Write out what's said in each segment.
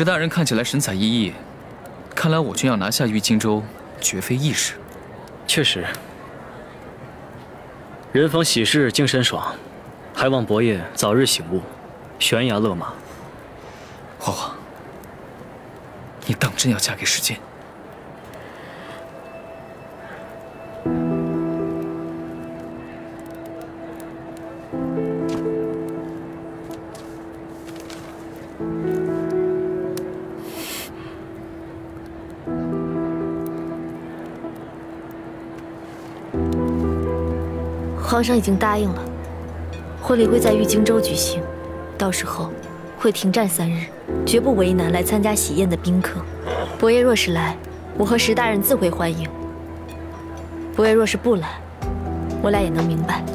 石大人看起来神采奕奕，看来我军要拿下玉荆州，绝非易事。 确实，人逢喜事精神爽，还望伯爷早日醒悟，悬崖勒马。 花花，你当真要嫁给石坚？ 皇上已经答应了，婚礼会在玉荆州举行，到时候会停战3日，绝不为难来参加喜宴的宾客。伯爷若是来，我和石大人自会欢迎；伯爷若是不来，我俩也能明白。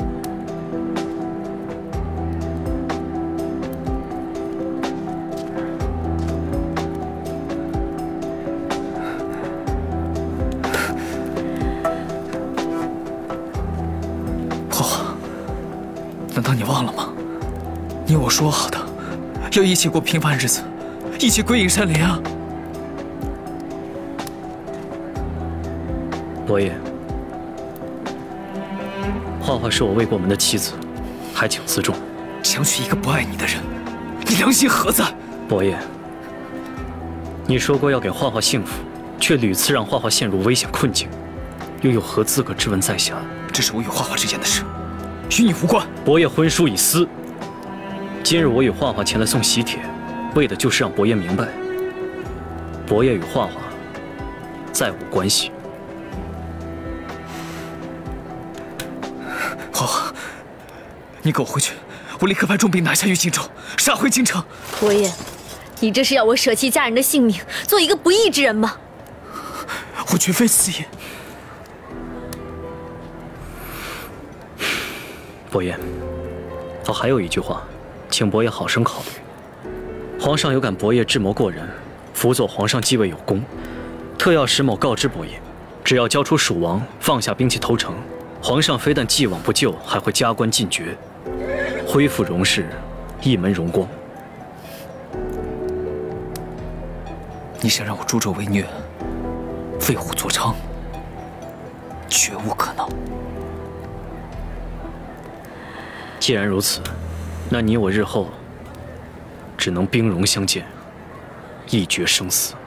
难道你忘了吗？你我说好的，要一起过平凡日子，一起归隐山林啊！ 伯爷，画画是我未过门的妻子，还请自重。 想娶一个不爱你的人，你良心何在？ 伯爷，你说过要给画画幸福，却屡次让画画陷入危险困境，又有何资格质问在下？ 这是我与画画之间的事。 与你无关。 伯爷婚书已撕。今日我与画画前来送喜帖，为的就是让伯爷明白，伯爷与画画再无关系。 画画，你跟我回去，我立刻派重兵拿下玉荆州，杀回京城。 伯爷，你这是要我舍弃家人的性命，做一个不义之人吗？ 我绝非此意。 伯爷，还有一句话，请伯爷好生考虑。皇上有感伯爷智谋过人，辅佐皇上继位有功，特要石某告知伯爷，只要交出蜀王，放下兵器投诚，皇上非但既往不咎，还会加官进爵，恢复荣氏一门荣光。 你想让我助纣为虐，为虎作伥，绝无可能。 既然如此，那你我日后只能兵戎相见，一决生死。